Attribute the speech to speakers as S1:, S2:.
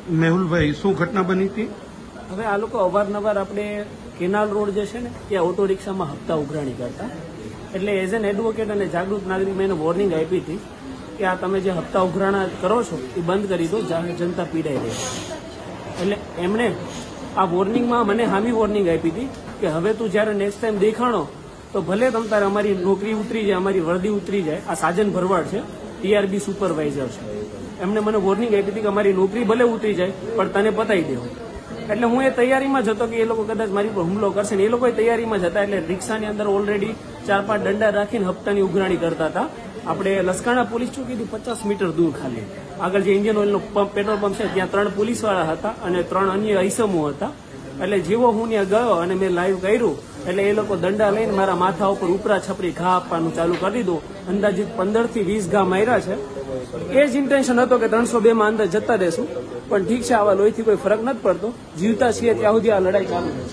S1: મેહુલભાઈ, શું ઘટના બની હતી?
S2: હવે આ લોકો અવારનવાર આપણે કેનાલ રોડ જે છે ને ત્યાં ઓટો રિક્ષામાં હપ્તા ઉઘરાણી કરતા, એટલે એઝ એન એડવોકેટ અને જાગૃત નાગરિક મેં એને વોર્નિંગ આપી હતી કે આ તમે જે હપ્તા ઉઘરાણા કરો છો એ બંધ કરી દો, જનતા પીડાઈ રહી. એટલે એમણે આ વોર્નિંગમાં મને હામી વોર્નિંગ આપી હતી કે હવે તું જ્યારે નેક્સ્ટ ટાઈમ દેખાણો તો ભલે તમ તારે અમારી નોકરી ઉતરી જાય, અમારી વર્દી ઉતરી જાય. આ સાજન ભરવાડ છે, ટીઆરબી સુપરવાઇઝર છે. એમને મને વોર્નિંગ આપી હતી કે અમારી નોકરી ભલે ઉતરી જાય પણ તને પતાવી દેવું. એટલે હું એ તૈયારીમાં જ હતો કે એ લોકો કદાચ મારી પર હુમલો કરશે ને. એ લોકો તૈયારીમાં જ હતા. એટલે રિક્ષાની અંદર ઓલરેડી 4-5 દંડા રાખીને હપ્તાની ઉઘરાણી કરતા હતા. આપણે લસકાણા પોલીસ ચોકીથી 50 મીટર દૂર ખાલી આગળ જે ઇન્ડિયન ઓઇલનો પેટ્રોલ પંપ છે ત્યાં 3 પોલીસવાળા હતા અને 3 અન્ય ઈસમો હતા. એટલે જેવો હું ત્યાં ગયો અને મેં લાઈવ કર્યું એટલે એ લોકો દંડા લઈને મારા માથા ઉપર ઉપરા છપરી ઘા આપવાનું ચાલુ કરી દીધું. અંદાજિત 15 થી 20 ઘા માર્યા છે. એ જ ઇન્ટેન્શન હતો કે 302 માં અંદર જતા રહેશું, પણ ઠીક છે, આવા લોહીથી કોઈ ફરક નથી પડતો. જીવતા છીએ ત્યાં સુધી આ લડાઈ ચાલુ છે.